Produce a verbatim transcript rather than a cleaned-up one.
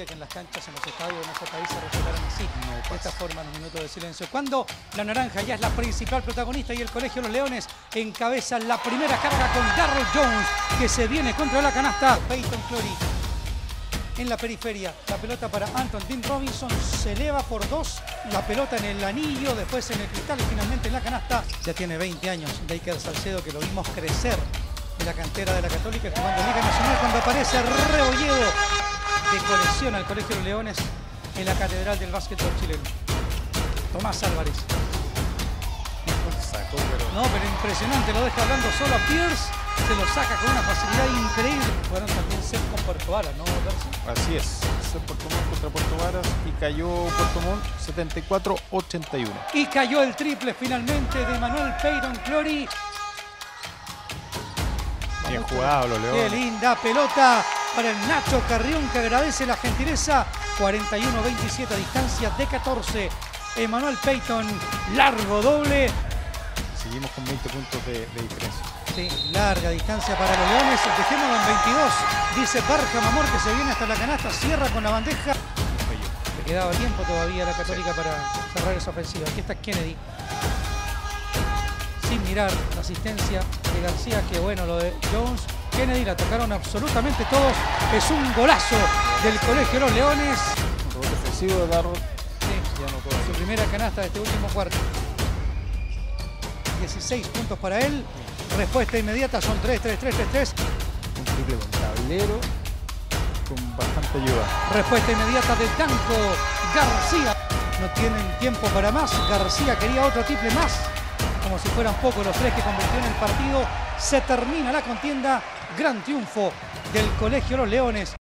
gustaría que en las canchas, en los estadios de nuestro país se respetaran así, no, de esta forma, los minutos de silencio. Cuando la naranja ya es la principal protagonista y el Colegio de los Leones encabeza la primera carga con Darryl Jones, que se viene contra la canasta. Peyton Clory en la periferia, la pelota para Anton Tim Robinson, se eleva por dos, la pelota en el anillo, después en el cristal y finalmente en la canasta. Ya tiene veinte años Baker Salcedo, que lo vimos crecer en la cantera de la Católica jugando Liga Nacional, cuando aparece Rebolledo, que colecciona el Colegio de los Leones en la catedral del básquetbol chileno. Tomás Álvarez. Sacó, pero... No, pero impresionante, lo deja hablando solo a Pierce, se lo saca con una facilidad increíble. Fueron también set con Puerto Varas, ¿no, Darcy? Así es, set Puerto Montt contra Puerto Varas y cayó Puerto Montt setenta y cuatro a ochenta y uno. Y cayó el triple finalmente de Manuel Peyton Clory. Bien jugado los Leones. Qué linda pelota para el Nacho Carrión, que agradece la gentileza. cuarenta y uno a veintisiete a distancia de catorce. Emanuel Peyton, largo doble. Seguimos con veinte puntos de, de diferencia. Sí, larga distancia para los Leones. Dejémoslo en veintidós. Dice Barham Amor, que se viene hasta la canasta. Cierra con la bandeja. Le quedaba tiempo todavía a la Católica para cerrar esa ofensiva. Aquí está Kennedy. Sin mirar la asistencia de García. Qué bueno lo de Jones. Kennedy la tocaron absolutamente todos. Es un golazo del Colegio de los Leones. Un rebote ofensivo de Darryl. Sí, ya no todo. Su primera canasta de este último cuarto. dieciséis puntos para él. Respuesta inmediata, son tres, tres, tres, tres, tres. Un triple con tablero con bastante ayuda. Respuesta inmediata de Danco García. No tienen tiempo para más. García quería otro triple más. Como si fueran pocos los tres que convirtió en el partido. Se termina la contienda. Gran triunfo del Colegio de los Leones.